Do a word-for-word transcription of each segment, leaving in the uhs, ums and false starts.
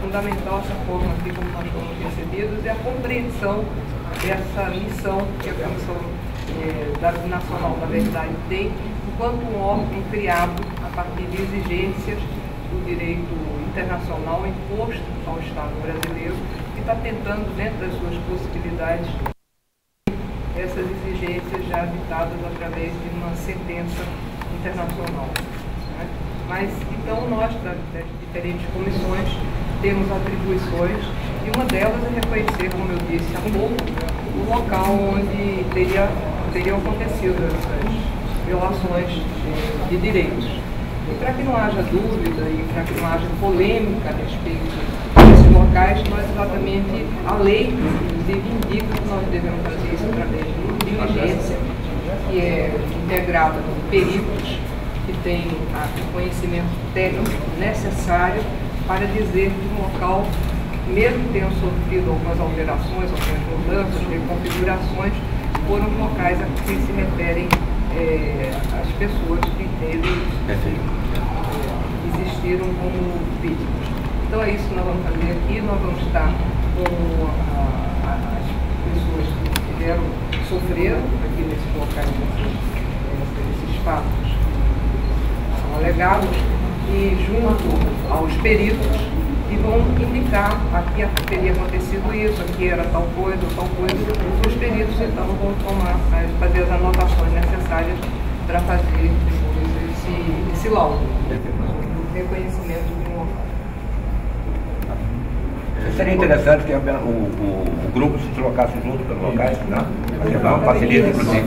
fundamental essa forma aqui como nós fomos recebidos e a compreensão dessa missão que a Comissão eh, da Nacional da Verdade tem, enquanto um órgão criado a partir de exigências do direito internacional imposto ao Estado brasileiro, que está tentando, dentro das suas possibilidades, essas exigências já ditadas através de uma sentença internacional. Né? Mas, então, nós, das, das diferentes comissões, temos atribuições, e uma delas é reconhecer, como eu disse há pouco, o local onde teria, teriam acontecido essas violações de, de direitos. E para que não haja dúvida e para que não haja polêmica a respeito desses locais, nós exatamente, a lei, inclusive, indica que nós devemos fazer isso através de uma diligência que é integrada por peritos que têm o conhecimento técnico necessário para dizer que o local, mesmo tenham sofrido algumas alterações, algumas mudanças, reconfigurações, foram locais a que se referem é, as pessoas que teve, é, existiram como vítimas. Então é isso que nós vamos fazer aqui. Nós vamos estar com a, a, as pessoas que tiveram, sofreram aqui nesses locais, esses, esses fatos são alegados, e junto aos peritos que vão indicar aqui teria acontecido isso, aqui era tal coisa, tal coisa. Os peritos então vão tomar, fazer as anotações necessárias para fazer esse, esse laudo, reconhecimento de um local. Seria interessante que o, o, o grupo se deslocasse junto pelos locais, né? Facilita, inclusive.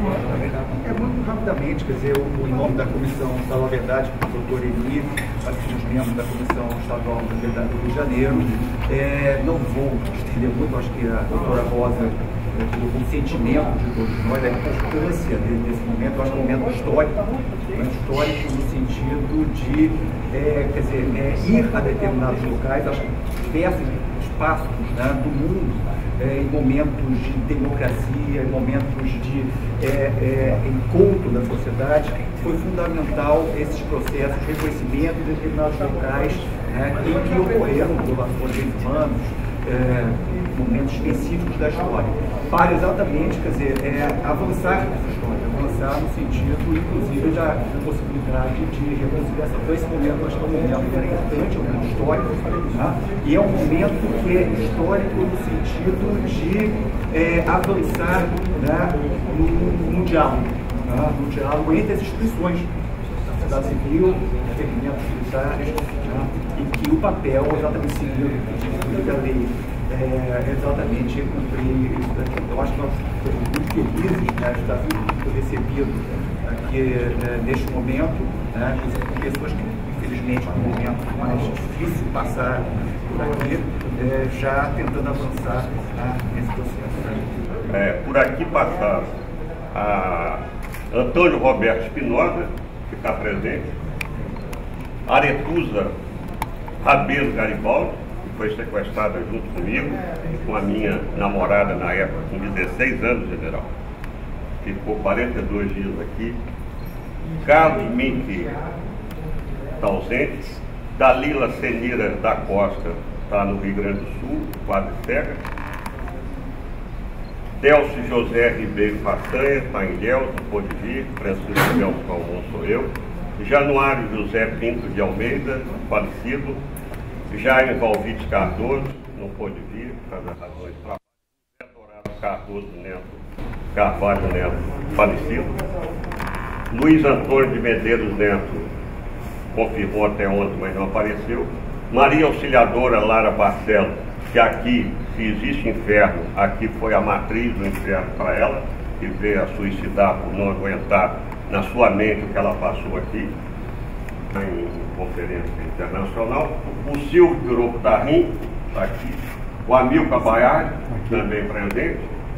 É muito rapidamente, quer dizer, o, em nome da Comissão Estadual da Verdade, com o doutor Eli, os membros da Comissão Estadual da Verdade do Rio de Janeiro, é, não vou estender muito, acho que a doutora Rosa, o consentimento de todos nós, a importância desse momento, eu acho que é um momento histórico, é histórico no sentido de, é, quer dizer, é, ir a determinados locais, acho que diversos espaços, né, do mundo, é, em momentos de democracia, em momentos de é, é, encontro da sociedade, foi fundamental esses processos de reconhecimento de determinados locais, né, em que ocorreram violações de direitos humanos, é, momentos específicos da história, para exatamente, quer dizer, é, avançar nessa história, avançar no sentido, inclusive, da possibilidade de reconciliação. Então, esse momento, acho que é um momento importante, é um momento histórico, né? E é um momento que é histórico no sentido de é, avançar, né, no, no diálogo, né? No diálogo entre as instituições, a sociedade civil, os segmentos militares, né? Em que o papel é exatamente seguido da lei. É, exatamente cumprir isso daqui. Eu acho que nós estamos muito felizes, né, de estar sendo recebido aqui, né, neste momento, né, com pessoas que, infelizmente, no momento mais difícil passar por aqui, é, já tentando avançar, né, nesse processo. É, por aqui passaram a Antônio Roberto Espinosa, que está presente, Aretusa Rabelo Garibaldi, foi sequestrada junto comigo e com a minha namorada na época, com dezesseis anos, general. Ficou quarenta e dois dias aqui. Carlos Mink está ausente. Dalila Senira da Costa está no Rio Grande do Sul, quase cega. Delcio José Ribeiro Façanha está em Ilhéus, não pôde vir. Francisco Delcio Calvão sou eu. Januário José Pinto de Almeida, falecido. Jaime Valvite Cardoso, não pôde vir, por causa das razões de trabalho. José Dourado Cardoso Neto, Carvalho Neto, falecido. Luiz Antônio de Medeiros Neto, confirmou até ontem, mas não apareceu. Maria Auxiliadora Lara Barcelo, que aqui, se existe inferno, aqui foi a matriz do inferno para ela, que veio a suicidar por não aguentar na sua mente o que ela passou aqui, em conferência internacional. O Silvio Piropo da Rim, está aqui. O Amilcar Baiardi, também presente.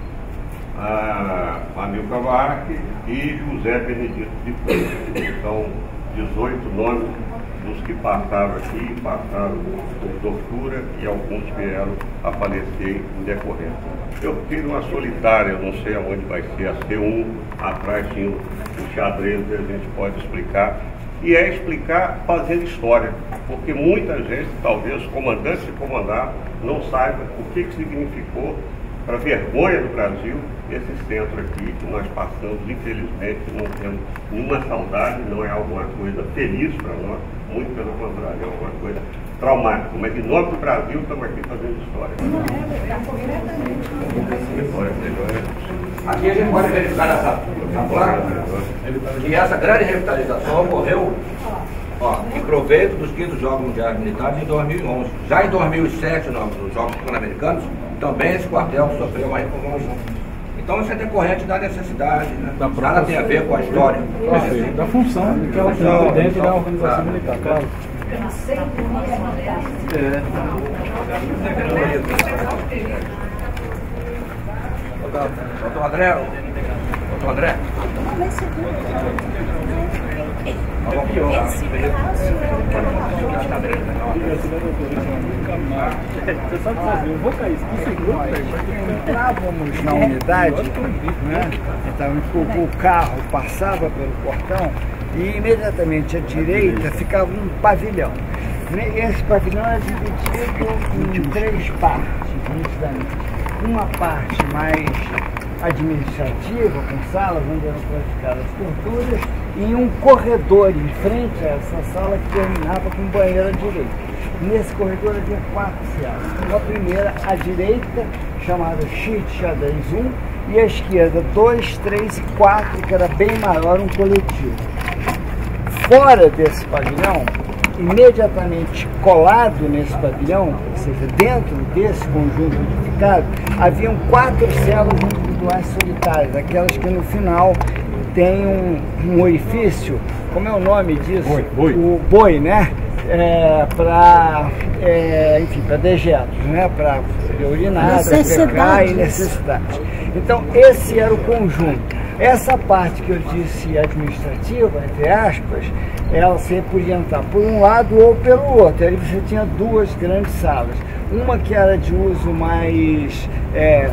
A Amilcar Baiardi e José Benedito de Freitas. São dezoito nomes dos que passaram aqui, passaram por tortura e alguns vieram a falecer em decorrência. Eu fiquei numa solitária, eu não sei aonde vai ser, a C um, atrás tinha o xadrez, a gente pode explicar. e é explicar fazendo história, porque muita gente, talvez comandantes e comandados, não saiba o que, que significou, para vergonha do Brasil, esse centro aqui que nós passamos, infelizmente, não temos nenhuma saudade, não é alguma coisa feliz para nós, muito pelo contrário, é alguma coisa traumática. Mas em nome do Brasil estamos aqui fazendo história. Aqui a gente pode verificar essa placa que essa grande revitalização ocorreu ó, em proveito dos quintos Jogos Mundiais Militares em dois mil e onze. Já em dois mil e sete, nos Jogos Pan-Americanos, também esse quartel sofreu uma reformulação. Então isso é decorrente da necessidade, né? Nada tem a ver com a história. Perfeito, da função que ela tem dentro da organização militar, claro. É. Doutor André, doutor André. Você sabe fazer, eu vou cair. Entrávamos na unidade, né? Então, o carro passava pelo portão e imediatamente à direita ficava um pavilhão. Esse pavilhão era dividido em três partes, nitidamente. Uma parte mais administrativa, com salas onde eram praticadas torturas, e um corredor em frente a essa sala que terminava com banheiro à direita. Nesse corredor havia quatro salas. A primeira, à direita, chamada Sheet Xadrez um, e à esquerda, dois, três e quatro, que era bem maior, um coletivo. Fora desse pavilhão, imediatamente colado nesse pavilhão, ou seja, dentro desse conjunto edificado, haviam quatro celas individuais solitárias, aquelas que no final tem um, um orifício, como é o nome disso? Boi, boi. O boi, né? É, para, é, enfim, para dejetos, né? Para urinar, para pecar e necessidades. Então, esse era o conjunto. Essa parte que eu disse administrativa, entre aspas, ela você podia entrar por um lado ou pelo outro. Aí você tinha duas grandes salas. Uma que era de uso mais é,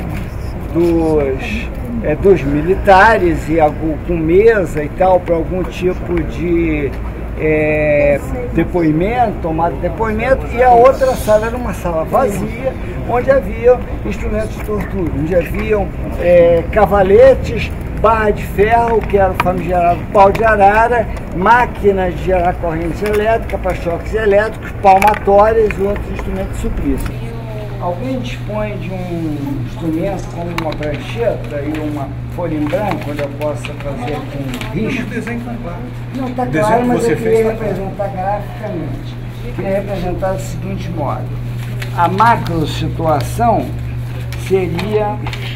dos, é, dos militares, e algum, com mesa e tal, para algum tipo de é, depoimento, tomada de depoimento, e a outra sala era uma sala vazia, onde havia instrumentos de tortura, onde haviam é, cavaletes, barra de ferro, que era o famigerado pau de arara, máquinas de gerar corrente elétrica para choques elétricos, palmatórias e outros instrumentos de suplício. Alguém dispõe de um instrumento como uma prancheta e uma folha em branco, onde eu possa fazer com risco? O desenho está claro. Não, está claro, mas eu queria representar graficamente. Eu queria representar do seguinte modo. A macro situação seria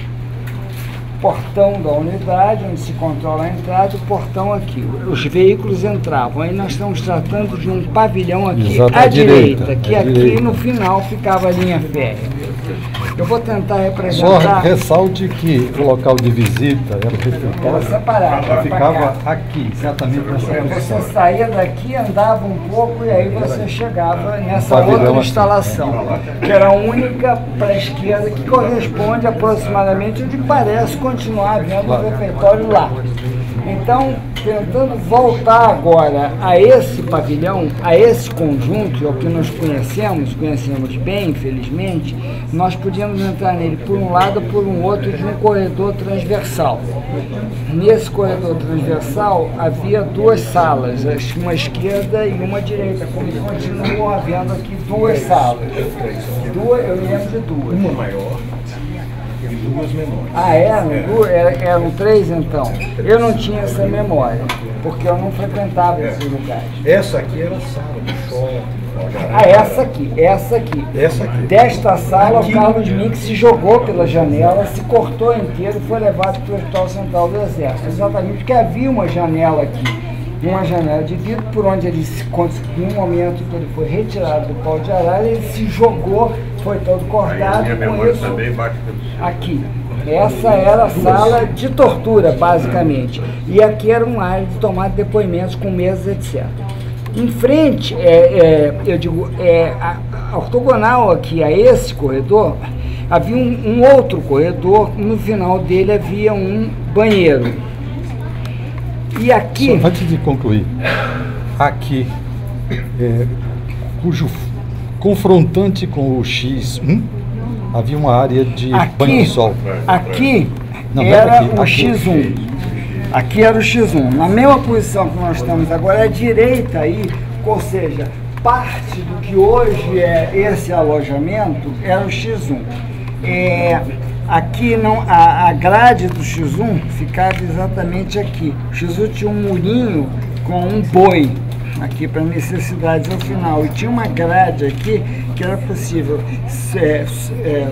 portão da unidade, onde se controla a entrada, o portão aqui. Os veículos entravam. Aí nós estamos tratando de um pavilhão aqui Exato, à à direita, direita, que à aqui direita. no final ficava a linha férrea. Eu vou tentar Só representar... ressalte que o local de visita era Era refeitório, separado, era pra ficava cá. aqui, exatamente nessa É, Você posição. saía daqui, andava um pouco e aí você chegava nessa pavilhão outra aqui. instalação, que era a única para a esquerda, que corresponde aproximadamente onde parece continuar havendo o refeitório lá. Então, tentando voltar agora a esse pavilhão, a esse conjunto, é o que nós conhecemos, conhecemos bem, infelizmente, nós podíamos entrar nele por um lado ou por um outro de um corredor transversal. Nesse corredor transversal havia duas salas, uma esquerda e uma direita, como continuam havendo aqui duas salas. Duas, eu me lembro de duas. Uma maior e duas menores. Ah, eram, duas, eram, eram três então? Eu não tinha essa memória, porque eu não frequentava esses lugares. Essa aqui era a sala do shopping. Ah, essa aqui, essa aqui. Essa aqui. Desta sala, Aqui. o Carlos Mink se jogou pela janela, se cortou inteiro e foi levado para o Hospital Central do Exército. Exatamente porque havia uma janela aqui, uma janela de vidro, por onde ele, se, no momento que ele foi retirado do pau de arara, ele se jogou, foi todo Aí a cortado, minha com memória isso, também bate pelo aqui. Essa era a sala de tortura, basicamente. E aqui era uma área de tomada de depoimentos com mesas, etcétera. Em frente, é, é, eu digo, é, a, a ortogonal aqui a esse corredor, havia um, um outro corredor, no final dele havia um banheiro. E aqui... Só antes de concluir, aqui, é, cujo confrontante com o X um, havia uma área de aqui, banho de sol. Aqui Não, era aqui, o aqui. X um. Aqui era o X um. Na mesma posição que nós estamos agora, à direita aí, ou seja, parte do que hoje é esse alojamento era o X um. É, aqui não, a, a grade do X um ficava exatamente aqui. O X um tinha um murinho com um boi aqui para necessidades ao final. E tinha uma grade aqui que era possível é, é,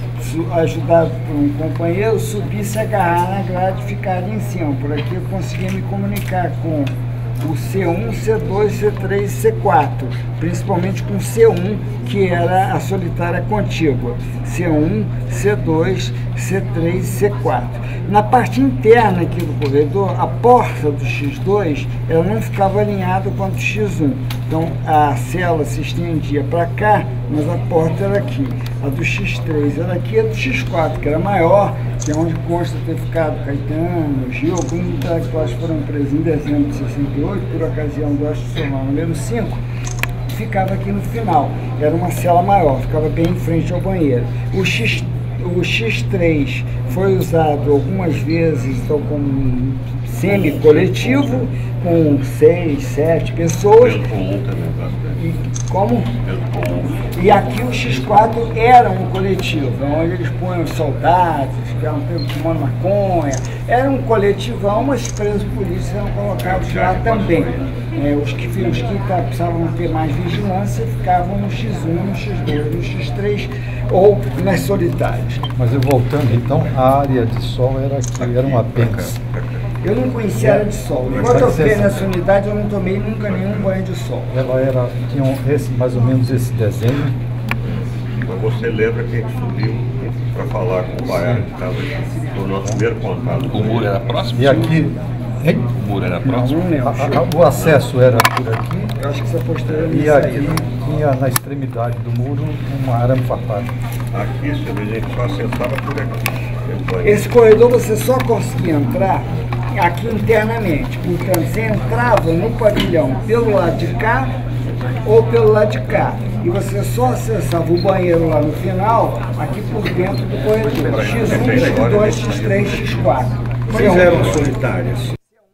ajudado por um companheiro, subir, se agarrar na grade e ficar ali em cima. Por aqui eu conseguia me comunicar com o C um, C dois, C três e C quatro, principalmente com o C um, que era a solitária contígua. C um, C dois, C três e C quatro. Na parte interna aqui do corredor, a porta do X dois ela não ficava alinhada com a do X um. Então a cela se estendia para cá, mas a porta era aqui. A do X três era aqui, a do X quatro, que era maior, que é onde consta ter ficado Caetano, Gil, alguns intelectuais foram presos em dezembro de sessenta e oito, por ocasião do Institucional número cinco, ficava aqui no final. Era uma cela maior, ficava bem em frente ao banheiro. O X, o X três foi usado algumas vezes então, como semi-coletivo, com seis, sete pessoas. E, como? E aqui o X quatro era um coletivo, onde eles punham os soldados, ficavam fumando maconha. Era um coletivão, mas presos políticos eram colocados lá também. É, os que, os que tá, precisavam ter mais vigilância ficavam no X um, no X dois, no X três ou nas solitárias. Mas eu voltando então, a área de sol era aqui, era um apêndice. Eu não conhecia a área de sol. Enquanto eu fiquei nessa unidade, eu não tomei nunca nenhum banho de sol. Ela era, tinha esse, mais ou menos esse desenho. Mas você lembra que a gente subiu para falar com o Baiano, que estava aqui, no nosso primeiro contato. O muro era próximo? E aqui, hein? O muro era próximo? A, a, o acesso era por aqui. Eu acho que você postou E aqui tinha na extremidade do muro um arame farpado. Aqui, a gente só acessava por aqui. Esse corredor você só conseguia entrar aqui internamente. Portanto, você entrava no pavilhão pelo lado de cá ou pelo lado de cá. E você só acessava o banheiro lá no final, aqui por dentro do corredor. X um, X dois, X três, X quatro. Quais eram solitárias?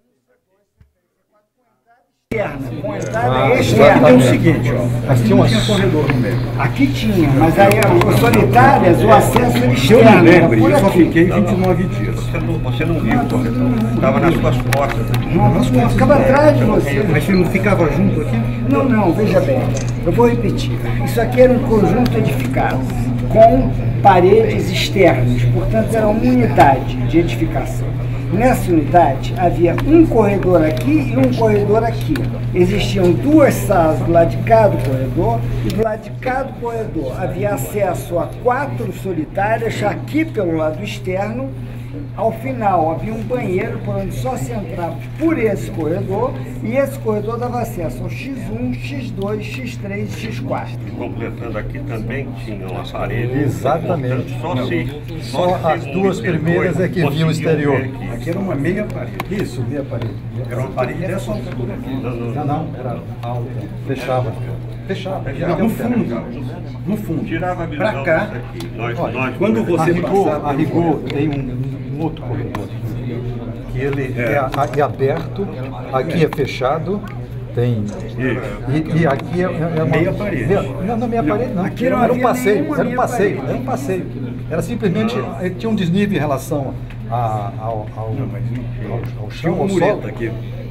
Com entrada Ah, externa. é o seguinte, ó. Mas tinha uma... Tinha corredor no meio. Aqui tinha, mas aí os solitárias, o acesso era Se eu externo. me lembro, por eu só aqui. fiquei vinte e nove dias. Você não, você não viu o corredor. Estava nas suas costas. Não, não, ficava atrás de você. Mas você não ficava junto aqui? Não, não, veja bem, eu vou repetir. Isso aqui era um conjunto edificado com paredes externas, portanto era uma unidade de edificação. Nessa unidade havia um corredor aqui e um corredor aqui. Existiam duas salas do lado de cá do corredor e do lado de cá do corredor havia acesso a quatro solitárias aqui pelo lado externo. Ao final havia um banheiro por onde só se entrava por esse corredor e esse corredor dava acesso ao X um, X dois, X três e X quatro. Completando aqui também tinha uma parede. Exatamente. Só, se, Só só as se duas um e primeiras dois é que viam o conseguiam exterior. ver aqui. Aqui era uma meia parede. Isso, meia parede. Era uma parede dessa altura aqui. Não, não, era alta. Fechava. Fechava. Não, no fundo. No fundo. Tirava a visão Pra cá. disso aqui. Nós, Olha, nós, quando A você rigor, passava a rigor tem um, um outro corredor, que ele é, é aberto, aqui é fechado, tem... E, e aqui é, é uma... Meia parede. Meia, não, não, meia parede não. aqui não era um havia passeio, nenhuma era um meia passeio, parede. era um passeio. Era simplesmente, ele tinha um desnível em relação a, ao, ao, Não, mas não ao, ao tinha chão, uma ao mureta solo. aqui.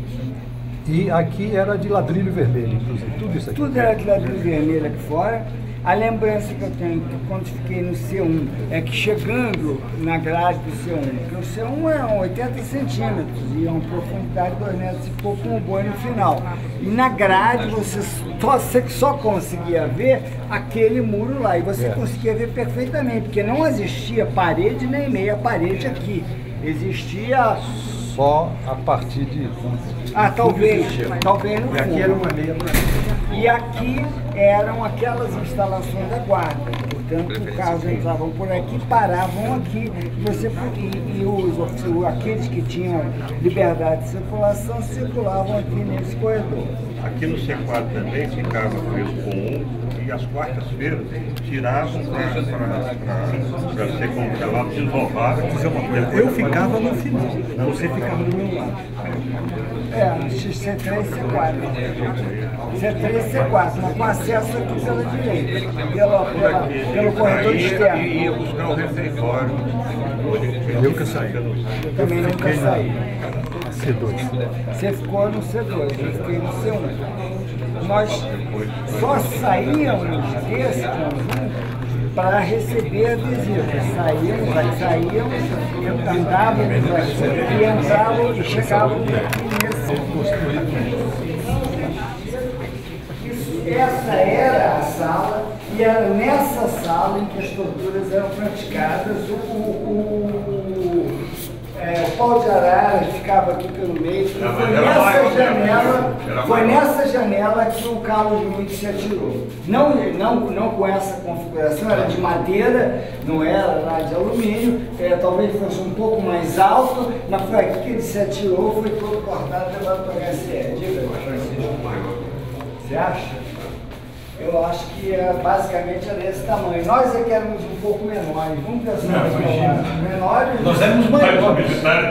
E aqui era de ladrilho vermelho, inclusive, tudo isso aqui. Tudo era de ladrilho vermelho aqui fora. A lembrança que eu tenho que quando fiquei no C um é que chegando na grade do C um, porque o C um é oitenta centímetros e é uma profundidade de dois metros e pouco com o boi no final. E na grade você só, você só conseguia ver aquele muro lá e você É. conseguia ver perfeitamente, porque não existia parede nem meia parede aqui. Existia... Só a partir de... Ah, talvez, talvez no E aqui fundo. era uma meia parede. E aqui eram aquelas instalações da guarda, portanto, os carros entravam por aqui, paravam aqui, e, você, e, e os, os, aqueles que tinham liberdade de circulação circulavam aqui nesse corredor. Aqui no C quatro também ficava preso comum e às quartas-feiras tiravam para ser como chamava, desovar. Dizer uma coisa, eu ficava no final, você ficava do meu lado. É, C três, C quatro. C três, C quatro, mas com acesso aqui pela direita, pela, pela, pelo corredor externo. E ia buscar o refeitório. Eu que saí. Eu também nunca saí. C dois. Você ficou no C dois, eu fiquei no C um. Nós só saíamos desse conjunto para receber adesivos. Saíamos, aí saíamos, andávamos aqui e entrávamos e chegávamos nesse. Essa era a sala, e era nessa sala em que as torturas eram praticadas. O, o, o, é, o pau de arara ficava aqui pelo meio. Foi nessa janela, foi nessa janela que o Carlos Muito se atirou. Não, não, não com essa configuração, era de madeira, não era lá de alumínio, é, talvez fosse um pouco mais alto, mas foi aqui que ele se atirou, foi todo cortado e levado para a H C E. Diga, você acha? Eu acho que é, basicamente era desse tamanho. Nós é que éramos um pouco menores. Vamos pensar em menores. Nós éramos maiores.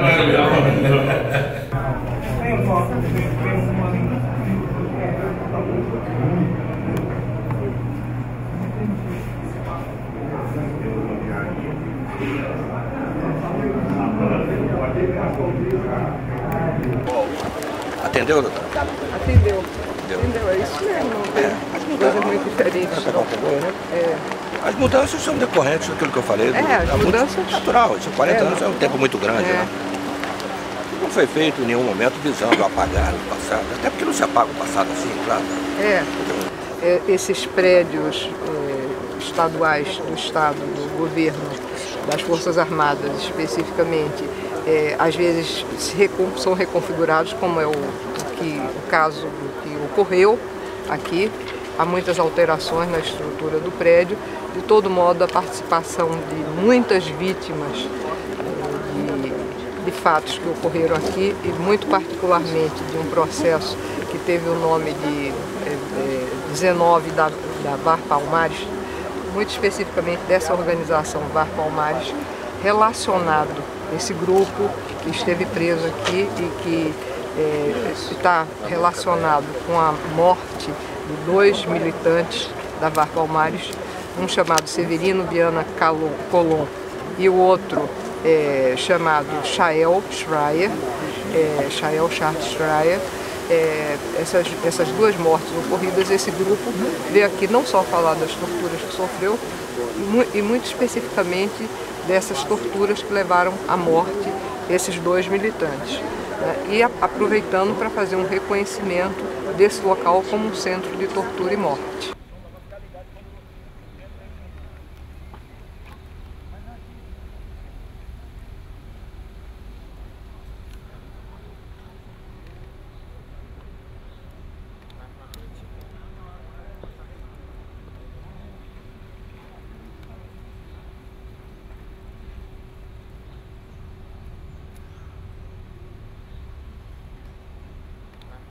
Atendeu, doutor? Atendeu. Entendeu? É isso mesmo. É. As coisas muito diferentes. É. As mudanças são decorrentes daquilo que eu falei. É, as é mudanças... muito natural. Isso, quarenta é, anos é um tempo muito grande. É. Né? Não foi feito em nenhum momento visando apagar o passado. Até porque não se apaga o passado assim, claro. É. É, esses prédios é, estaduais do Estado, do governo, das Forças Armadas especificamente, é, às vezes se recon, são reconfigurados, como é o, que, o caso do que ocorreu aqui. Há muitas alterações na estrutura do prédio. De todo modo, a participação de muitas vítimas de, de fatos que ocorreram aqui, e muito particularmente de um processo que teve o nome de é, dezenove da, da VAR Palmares, muito especificamente dessa organização VAR Palmares, relacionado a esse grupo que esteve preso aqui e que é, está relacionado com a morte de dois militantes da VAR Palmares, um chamado Severino Viana Colom e o outro é, chamado Shael Schreier, é, Shael Charles Schreier. É, essas, essas duas mortes ocorridas, esse grupo veio aqui não só falar das torturas que sofreu, e muito especificamente dessas torturas que levaram à morte esses dois militantes, né? E a, aproveitando para fazer um reconhecimento desse local como um centro de tortura e morte.